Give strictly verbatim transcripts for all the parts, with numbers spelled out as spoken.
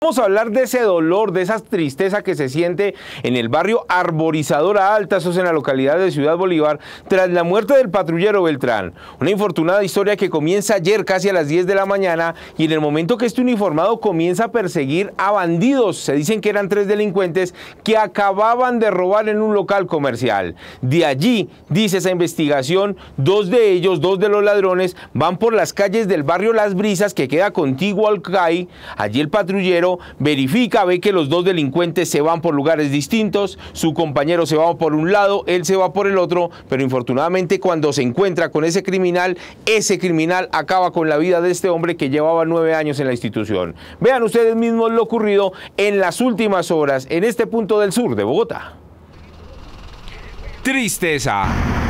Vamos a hablar de ese dolor, de esa tristeza que se siente en el barrio Arborizadora Alta, eso es en la localidad de Ciudad Bolívar, tras la muerte del patrullero Beltrán. Una infortunada historia que comienza ayer casi a las diez de la mañana y en el momento que este uniformado comienza a perseguir a bandidos, se dicen que eran tres delincuentes que acababan de robar en un local comercial. De allí, dice esa investigación, dos de ellos, dos de los ladrones, van por las calles del barrio Las Brisas que queda contiguo al C A I. Allí el patrullero verifica, ve que los dos delincuentes se van por lugares distintos, su compañero se va por un lado, él se va por el otro, pero infortunadamente cuando se encuentra con ese criminal, ese criminal acaba con la vida de este hombre que llevaba nueve años en la institución. Vean ustedes mismos lo ocurrido en las últimas horas en este punto del sur de Bogotá. Tristeza.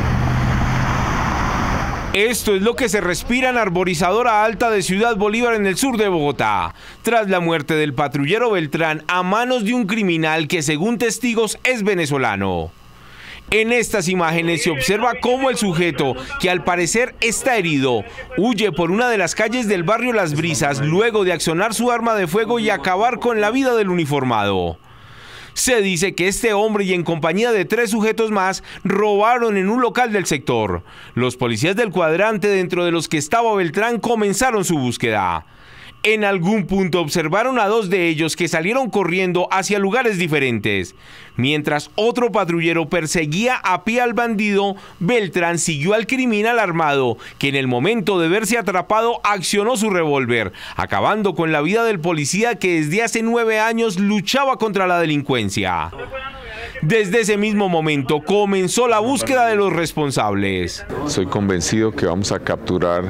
Esto es lo que se respira en Arborizadora Alta de Ciudad Bolívar en el sur de Bogotá, tras la muerte del patrullero Beltrán a manos de un criminal que según testigos es venezolano. En estas imágenes se observa cómo el sujeto, que al parecer está herido, huye por una de las calles del barrio Las Brisas luego de accionar su arma de fuego y acabar con la vida del uniformado. Se dice que este hombre y en compañía de tres sujetos más robaron en un local del sector. Los policías del cuadrante dentro de los que estaba Beltrán comenzaron su búsqueda. En algún punto observaron a dos de ellos que salieron corriendo hacia lugares diferentes. Mientras otro patrullero perseguía a pie al bandido, Beltrán siguió al criminal armado, que en el momento de verse atrapado accionó su revólver, acabando con la vida del policía que desde hace nueve años luchaba contra la delincuencia. Desde ese mismo momento comenzó la búsqueda de los responsables. Soy convencido que vamos a capturar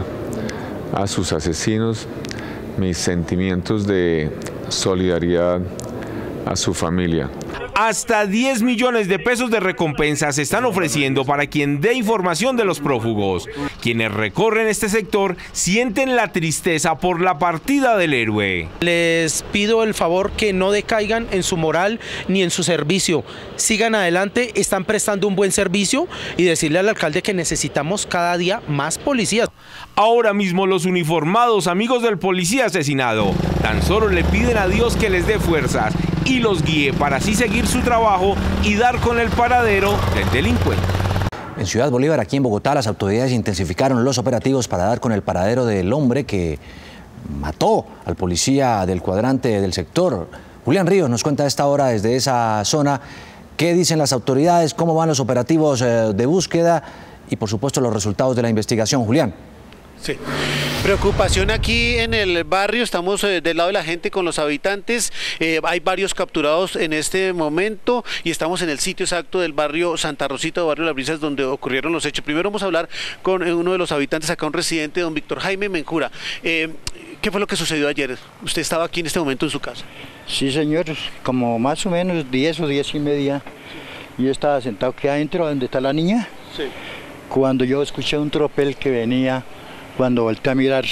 a sus asesinos. Mis sentimientos de solidaridad a su familia. Hasta diez millones de pesos de recompensa se están ofreciendo para quien dé información de los prófugos. Quienes recorren este sector sienten la tristeza por la partida del héroe. Les pido el favor que no decaigan en su moral ni en su servicio. Sigan adelante, están prestando un buen servicio y decirle al alcalde que necesitamos cada día más policías. Ahora mismo los uniformados amigos del policía asesinado tan solo le piden a Dios que les dé fuerzas y los guíe para así seguir su trabajo y dar con el paradero del delincuente. En Ciudad Bolívar, aquí en Bogotá, las autoridades intensificaron los operativos para dar con el paradero del hombre que mató al policía del cuadrante del sector. Julián Ríos nos cuenta a esta hora desde esa zona qué dicen las autoridades, cómo van los operativos de búsqueda y por supuesto los resultados de la investigación. Julián. Sí. Preocupación aquí en el barrio, estamos eh, del lado de la gente con los habitantes, eh, hay varios capturados en este momento y estamos en el sitio exacto del barrio Santa Rosita, o barrio Las Brisas, donde ocurrieron los hechos. Primero vamos a hablar con eh, uno de los habitantes, acá un residente, don Víctor Jaime Mencura. Eh, ¿Qué fue lo que sucedió ayer? ¿Usted estaba aquí en este momento en su casa? Sí, señor, como más o menos diez o diez y media. Yo estaba sentado aquí adentro, donde está la niña, sí. Cuando yo escuché un tropel que venía. Cuando volteé a mirar,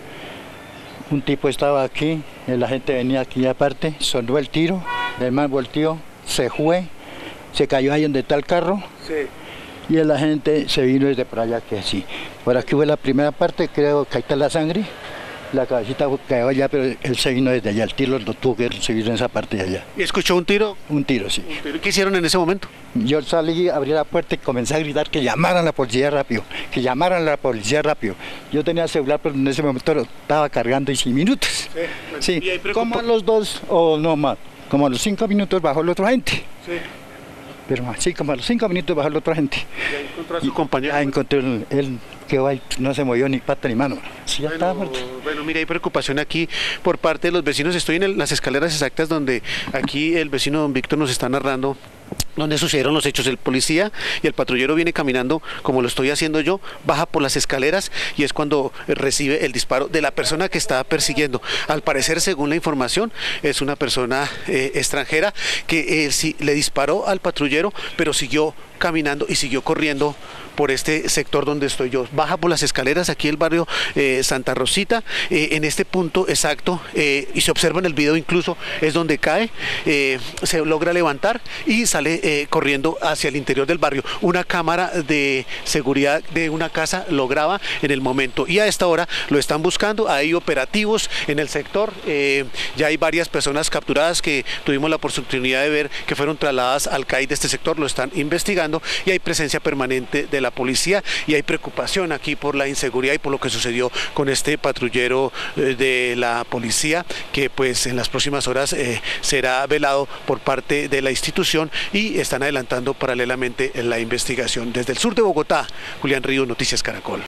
un tipo estaba aquí, la gente venía aquí aparte, sonó el tiro, el man volteó, se fue, se cayó ahí donde está el carro, sí. Y la gente se vino desde por allá, que sí. Por aquí fue la primera parte, creo que ahí está la sangre, la cabecita cayó allá, pero él se vino desde allá, el tiro lo tuvo que recibir en esa parte de allá. ¿Y escuchó un tiro? Un tiro, sí. Un tiro. ¿Qué hicieron en ese momento? Yo salí, abrí la puerta y comencé a gritar que llamaran a la policía rápido, que llamaran a la policía rápido. Yo tenía celular, pero en ese momento lo estaba cargando y sin minutos. Sí, bueno, sí. ¿Y como a los dos, o no más, como a los cinco minutos bajó la otra gente. Sí. Pero así como a los cinco minutos bajó la otra gente. ¿Ya encontró a su compañero? Ya encontré él, él que no se movió ni pata ni mano. Sí, ya bueno, estaba muerto. Bueno, mira, hay preocupación aquí por parte de los vecinos. Estoy en el, las escaleras exactas donde aquí el vecino don Víctor nos está narrando donde sucedieron los hechos. El policía y el patrullero viene caminando como lo estoy haciendo yo, baja por las escaleras y es cuando recibe el disparo de la persona que estaba persiguiendo. Al parecer, según la información, es una persona eh, extranjera que eh, sí, le disparó al patrullero, pero siguió caminando y siguió corriendo por este sector donde estoy yo. Baja por las escaleras aquí el barrio eh, eh, Santa Rosita, eh, en este punto exacto, eh, y se observa en el video incluso, es donde cae, eh, se logra levantar y sale eh, corriendo hacia el interior del barrio. Una cámara de seguridad de una casa lo graba en el momento y a esta hora lo están buscando. Hay operativos en el sector, eh, ya hay varias personas capturadas que tuvimos la oportunidad de ver que fueron trasladadas al C A I de este sector, lo están investigando y hay presencia permanente de la policía y hay preocupación aquí por la inseguridad y por lo que sucedió con este patrullero eh, de la policía, que pues en las próximas horas eh, será velado por parte de la institución y están adelantando paralelamente la investigación. Desde el sur de Bogotá, Julián Ríos, Noticias Caracol.